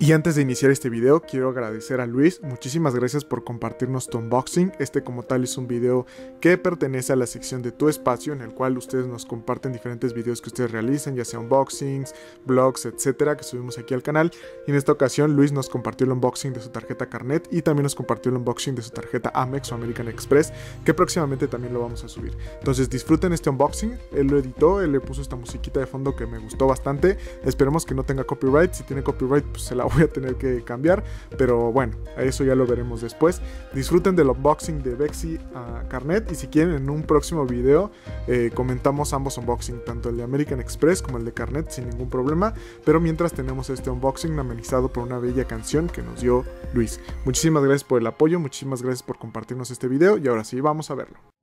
Y antes de iniciar este video, quiero agradecer a Luis, muchísimas gracias por compartirnos tu unboxing. Este como tal es un video que pertenece a la sección de Tu Espacio, en el cual ustedes nos comparten diferentes videos que ustedes realicen, ya sea unboxings, vlogs, etcétera, que subimos aquí al canal. Y en esta ocasión Luis nos compartió el unboxing de su tarjeta Carnet y también nos compartió el unboxing de su tarjeta Amex o American Express, que próximamente también lo vamos a subir. Entonces disfruten este unboxing, él lo editó, él le puso esta musiquita de fondo que me gustó bastante. Esperemos que no tenga copyright, si tiene copyright pues se la voy a tener que cambiar, pero bueno, a eso ya lo veremos después. Disfruten del unboxing de Vexi Carnet y si quieren en un próximo video comentamos ambos unboxing, tanto el de American Express como el de Carnet sin ningún problema, pero mientras tenemos este unboxing amenizado por una bella canción que nos dio Luis. Muchísimas gracias por el apoyo, muchísimas gracias por compartirnos este video y ahora sí, vamos a verlo.